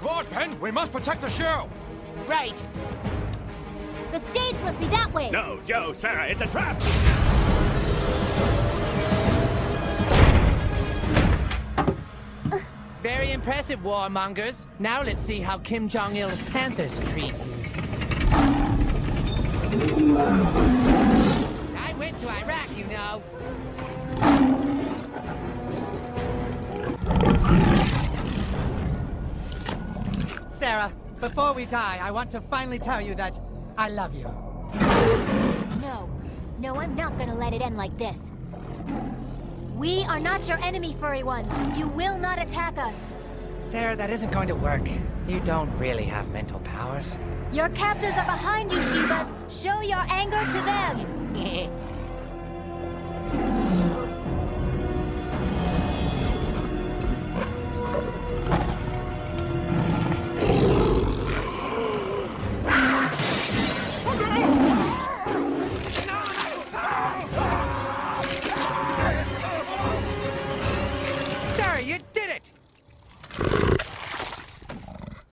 Come on, Pen. We must protect the show. Right. The stage must be that way. No, Joe, Sarah, it's a trap! Very impressive, warmongers. Now let's see how Kim Jong Il's Panthers treat you. I went to Iraq, you know. Sarah, before we die, I want to finally tell you that I love you. No, I'm not gonna let it end like this. We are not your enemy, furry ones. You will not attack us. Sarah, that isn't going to work. You don't really have mental powers. Your captors are behind you, Shivas. Show your anger to them.